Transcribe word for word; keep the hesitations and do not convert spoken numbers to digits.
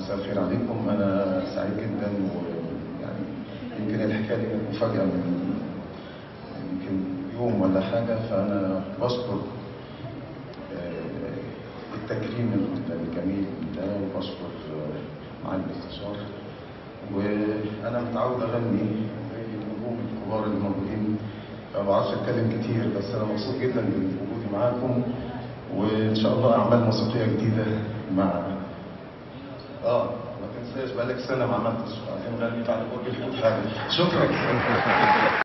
مساء الخير عليكم. أنا سعيد جدا، ويعني يمكن الحكاية دي كانت مفاجأة من يمكن يوم ولا حاجة، فأنا بشكر التكريم الجميل ده، وبشكر معالي الاستشار. وأنا متعود أغني زي النجوم الكبار اللي موجودين، فما بعرفش أتكلم كتير، بس أنا مبسوط جدا بوجودي معاكم، وإن شاء الله أعمال موسيقية جديدة مع اه ما تنساش بقالك سنة ما عملتش، عايزين نغني بعد برج الحوت حاجة. شكرا.